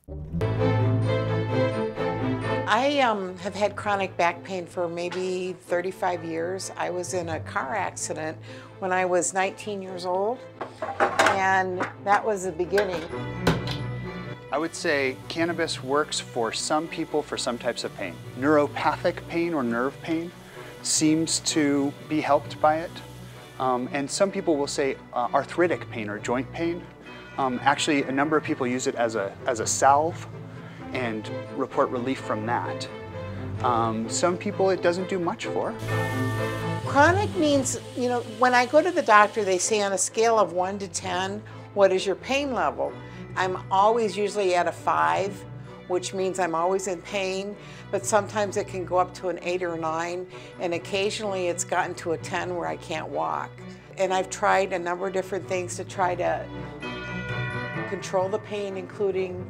I have had chronic back pain for maybe 35 years. I was in a car accident when I was 19 years old, and that was the beginning. I would say cannabis works for some people for some types of pain. Neuropathic pain or nerve pain seems to be helped by it. And some people will say arthritic pain or joint pain. Actually, a number of people use it as a salve and report relief from that. Some people it doesn't do much for. Chronic means, you know, when I go to the doctor, they say on a scale of 1 to 10, what is your pain level? I'm always usually at a 5, which means I'm always in pain, but sometimes it can go up to an 8 or 9, and occasionally it's gotten to a 10 where I can't walk. And I've tried a number of different things to try to control the pain, including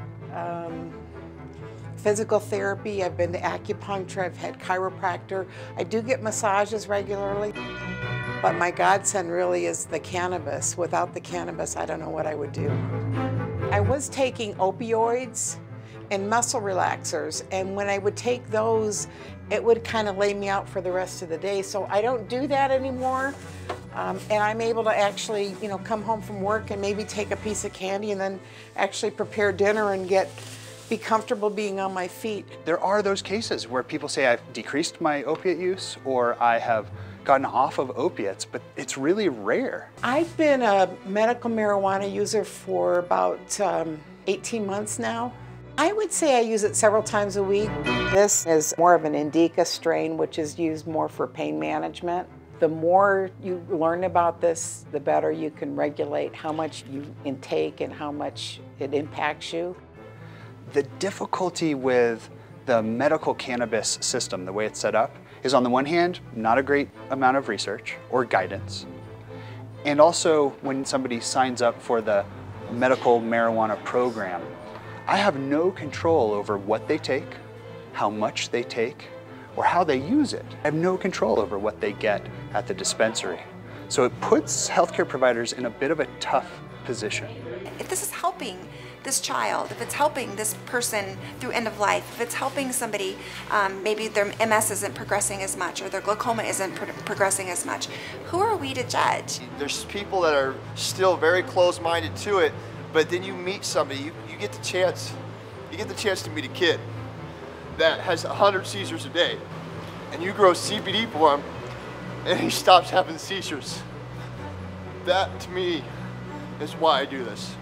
physical therapy. I've been to acupuncture, I've had chiropractor. I do get massages regularly, but my godsend really is the cannabis. Without the cannabis, I don't know what I would do. I was taking opioids and muscle relaxers, and when I would take those, it would kind of lay me out for the rest of the day. So I don't do that anymore, and I'm able to actually, you know, come home from work and maybe take a piece of candy and then actually prepare dinner and be comfortable being on my feet. There are those cases where people say I've decreased my opiate use or I have gotten off of opiates, but it's really rare. I've been a medical marijuana user for about 18 months now. I would say I use it several times a week. This is more of an indica strain, which is used more for pain management. The more you learn about this, the better you can regulate how much you intake and how much it impacts you. The difficulty with the medical cannabis system, the way it's set up, is on the one hand, not a great amount of research or guidance. And also when somebody signs up for the medical marijuana program, I have no control over what they take, how much they take, or how they use it. I have no control over what they get at the dispensary. So it puts healthcare providers in a bit of a tough position. If this is helping this child, if it's helping this person through end of life, if it's helping somebody, maybe their MS isn't progressing as much or their glaucoma isn't progressing as much, who are we to judge? There's people that are still very close-minded to it, but then you meet somebody, you get the chance to meet a kid that has 100 seizures a day, and you grow CBD for him, and he stops having seizures. That, to me, is why I do this.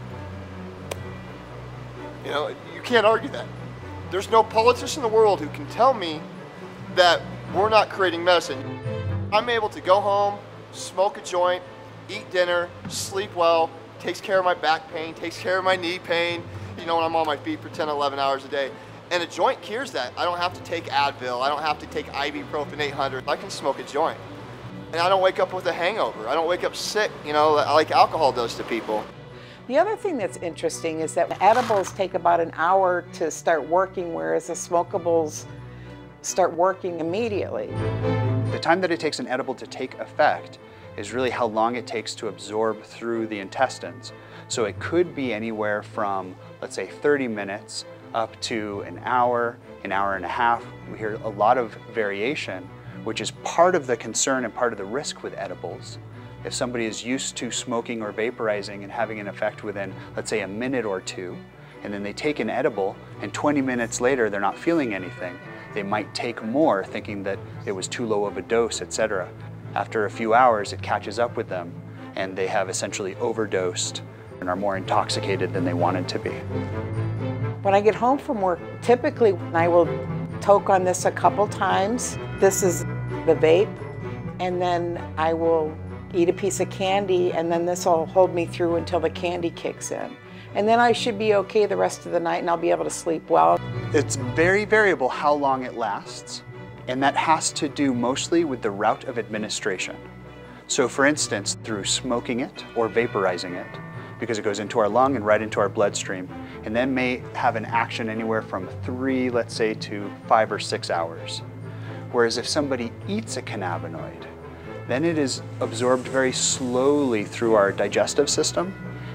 You know, you can't argue that. There's no politician in the world who can tell me that we're not creating medicine. I'm able to go home, smoke a joint, eat dinner, sleep well, takes care of my back pain, takes care of my knee pain, you know, when I'm on my feet for 10, 11 hours a day. And a joint cures that. I don't have to take Advil, I don't have to take ibuprofen 800. I can smoke a joint. And I don't wake up with a hangover. I don't wake up sick, you know, like alcohol does to people. The other thing that's interesting is that edibles take about an hour to start working, whereas the smokables start working immediately. The time that it takes an edible to take effect is really how long it takes to absorb through the intestines. So it could be anywhere from, let's say, 30 minutes up to an hour and a half. We hear a lot of variation, which is part of the concern and part of the risk with edibles. If somebody is used to smoking or vaporizing and having an effect within, let's say, a minute or two, and then they take an edible and 20 minutes later they're not feeling anything, they might take more thinking that it was too low of a dose, etc. After a few hours it catches up with them and they have essentially overdosed and are more intoxicated than they wanted to be. When I get home from work, typically I will toke on this a couple times. This is the vape, and then I will eat a piece of candy, and then this will hold me through until the candy kicks in. And then I should be okay the rest of the night and I'll be able to sleep well. It's very variable how long it lasts, and that has to do mostly with the route of administration. So for instance, through smoking it or vaporizing it, because it goes into our lung and right into our bloodstream, and then may have an action anywhere from 3, let's say, to 5 or 6 hours. Whereas if somebody eats a cannabinoid, then it is absorbed very slowly through our digestive system,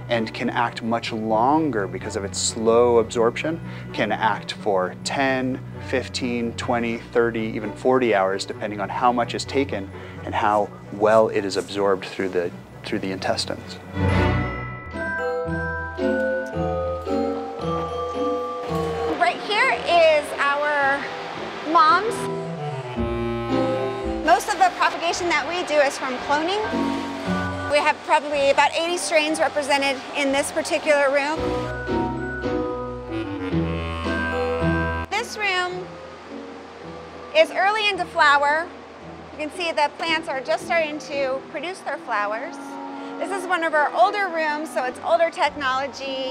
and can act much longer because of its slow absorption, can act for 10, 15, 20, 30, even 40 hours, depending on how much is taken and how well it is absorbed through the intestines. Right here is our moms. Most of the propagation that we do is from cloning. We have probably about 80 strains represented in this particular room. This room is early into flower. You can see the plants are just starting to produce their flowers. This is one of our older rooms, so it's older technology.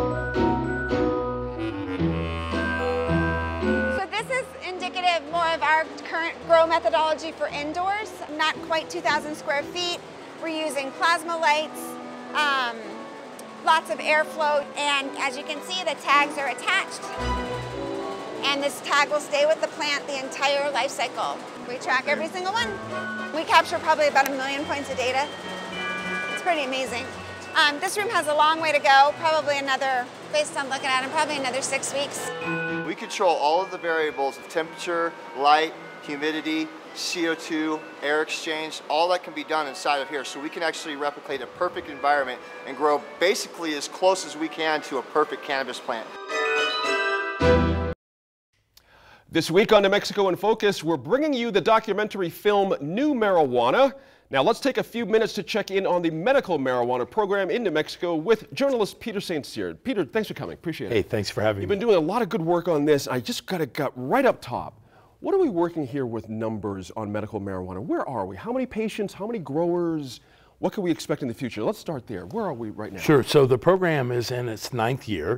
So this is indicative more of our current grow methodology for indoors, not quite 2,000 square feet. We're using plasma lights, lots of airflow, and as you can see, the tags are attached. And this tag will stay with the plant the entire life cycle. We track every single one. We capture probably about 1 million points of data. It's pretty amazing. This room has a long way to go, probably another, based on looking at it, probably another 6 weeks. We control all of the variables of temperature, light, humidity, CO2, air exchange, all that can be done inside of here. So we can actually replicate a perfect environment and grow basically as close as we can to a perfect cannabis plant. This week on New Mexico in Focus, we're bringing you the documentary film New Marijuana. Now let's take a few minutes to check in on the medical marijuana program in New Mexico with journalist Peter St. Cyr. Peter, thanks for coming. Appreciate it. Hey, thanks for having me. You've been doing a lot of good work on this. I just got right up top. What are we working here with numbers on medical marijuana? Where are we? How many patients? How many growers? What can we expect in the future? Let's start there. Where are we right now? Sure. So the program is in its 9th year,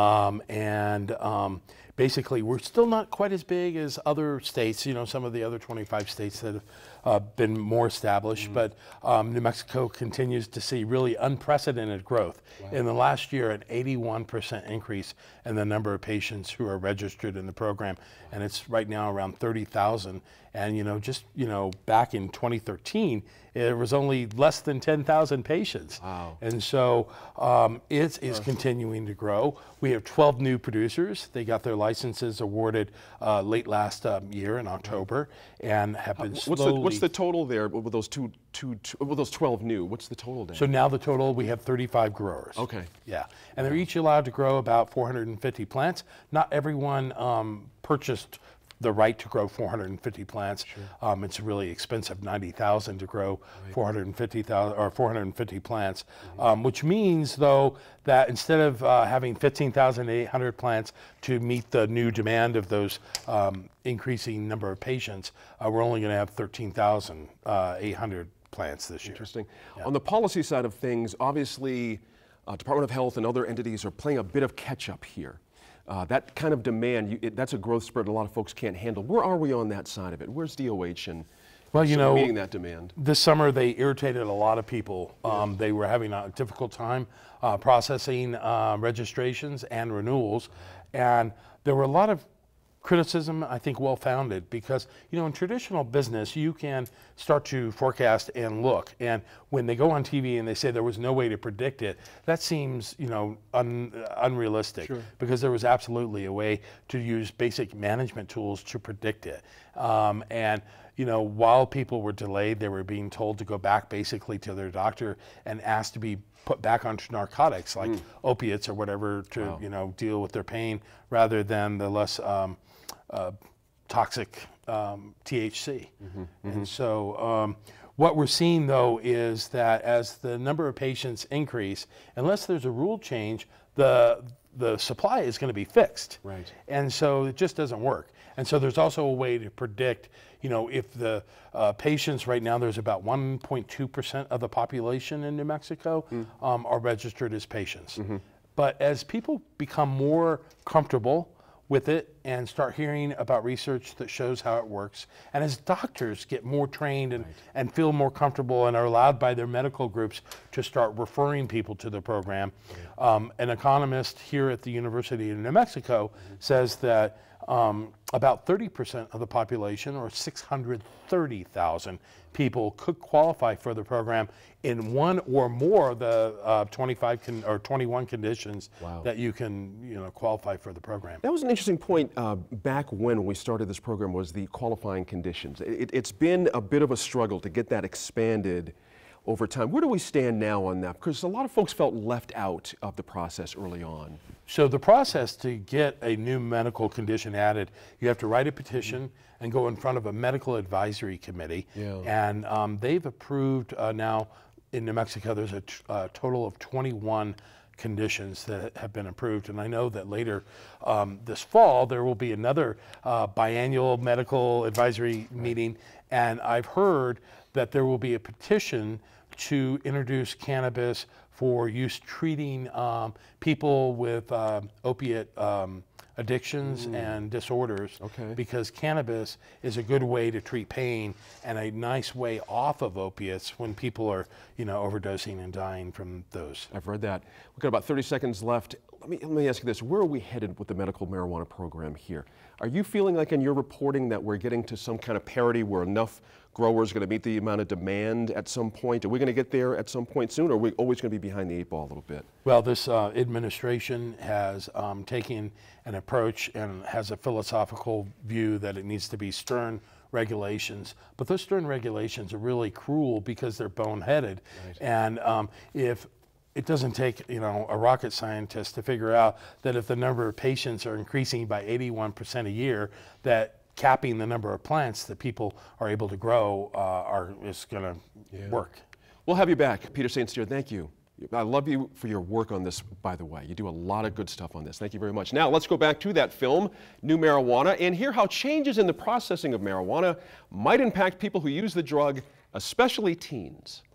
basically we're still not quite as big as other states. You know, some of the other 25 states that have been more established, but New Mexico continues to see really unprecedented growth. In the last year, an 81% increase in the number of patients who are registered in the program, and it's right now around 30,000. And back in 2013, it was only less than 10,000 patients. Wow. And so it is continuing to grow. We have 12 new producers. They got their licenses awarded late last year in October, and have been What's the total there with those with those 12 new? What's the total there? So now the total, we have 35 growers. Okay. Yeah, and they're each allowed to grow about 450 plants. Not everyone purchased the right to grow 450 plants. Sure. It's really expensive, $90,000 to grow 450,000 or 450 plants, which means though that instead of having 15,800 plants to meet the new demand of those increasing number of patients, we're only going to have 13,800 plants this year. Interesting. Yeah. On the policy side of things, obviously, Department of Health and other entities are playing a bit of catch up here. That kind of demand, that's a growth spurt a lot of folks can't handle. Where are we on that side of it? Where's DOH and meeting that demand? This summer they irritated a lot of people. They were having a difficult time processing registrations and renewals, and there were a lot of criticism, I think well-founded, because in traditional business you can start to forecast and look, and when they go on TV and they say there was no way to predict it, that seems unrealistic. Sure. Because there was absolutely a way to use basic management tools to predict it, and while people were delayed, they were being told to go back basically to their doctor and asked to be put back onto narcotics like opiates or whatever to deal with their pain, rather than the less toxic THC. And so what we're seeing though is that as the number of patients increase, unless there's a rule change, the supply is going to be fixed. Right. And so it just doesn't work. And so there's also a way to predict, if the patients right now, there's about 1.2% of the population in New Mexico are registered as patients. But as people become more comfortable with it and start hearing about research that shows how it works, and as doctors get more trained and feel more comfortable and are allowed by their medical groups to start referring people to the program, an economist here at the University of New Mexico says that about 30% of the population, or 630,000 people, could qualify for the program in one or more of the 21 conditions that you can qualify for the program. That was an interesting point back when we started this program, was the qualifying conditions. It's been a bit of a struggle to get that expanded over time. Where do we stand now on that? Because a lot of folks felt left out of the process early on. So the process to get a new medical condition added, you have to write a petition and go in front of a medical advisory committee. And they've approved now in New Mexico, there's a total of 21 conditions that have been approved. And I know that later this fall, there will be another biannual medical advisory meeting. And I've heard that there will be a petition to introduce cannabis for use treating people with opiate addictions and disorders, because cannabis is a good way to treat pain and a nice way off of opiates when people are, overdosing and dying from those. I've read that. We've got about 30 seconds left. Let me ask you this. Where are we headed with the medical marijuana program here? Are you feeling like in your reporting that we're getting to some kind of parity where enough growers are going to meet the amount of demand at some point? Are we going to get there at some point soon, or are we always going to be behind the 8 ball a little bit? Well, this administration has taken an approach and has a philosophical view that it needs to be stern regulations, but those stern regulations are really cruel because they're boneheaded. And if it doesn't take a rocket scientist to figure out that if the number of patients are increasing by 81% a year, that capping the number of plants that people are able to grow is going to work. We'll have you back. Peter St. Cyr, thank you. I love you for your work on this, by the way. You do a lot of good stuff on this. Thank you very much. Now, let's go back to that film, New Marijuana, and hear how changes in the processing of marijuana might impact people who use the drug, especially teens.